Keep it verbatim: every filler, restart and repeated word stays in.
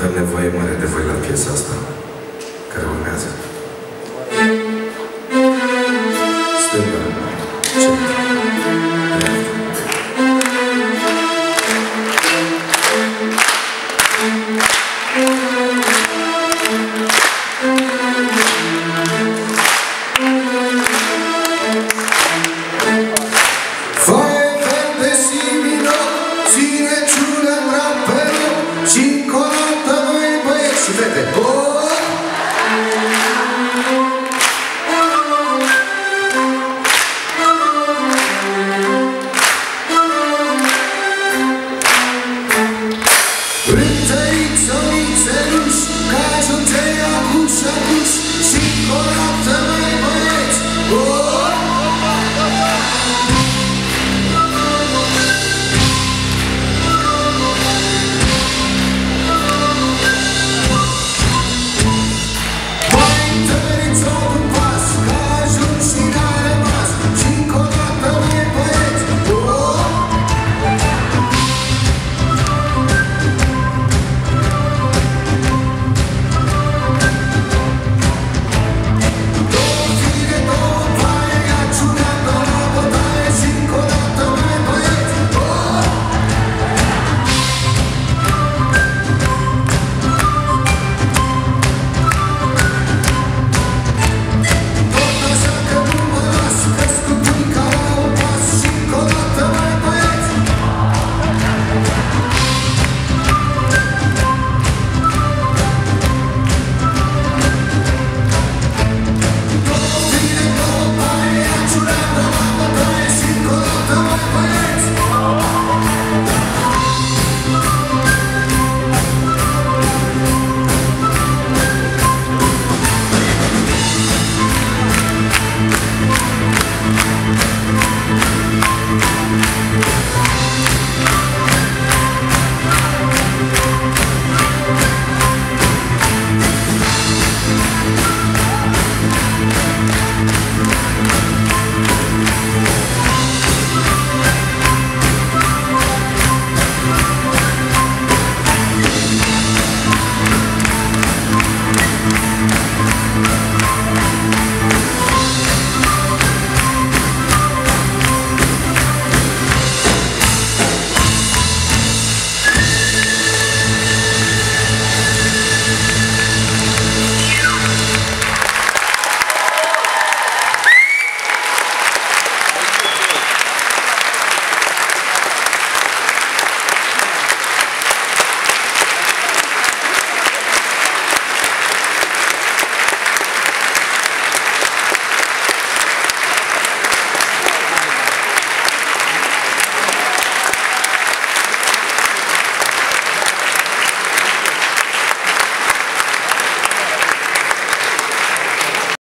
Avem nevoie mare de voi la piesa asta care urmează. Stânga, centru, dreapta. Foaie verde similă, ține ciulă în drapelă și încă o dată voi băieți și fete. Râțăriță, nițeluși, că ajunge acuși, acuși și încă o dată voi băieți.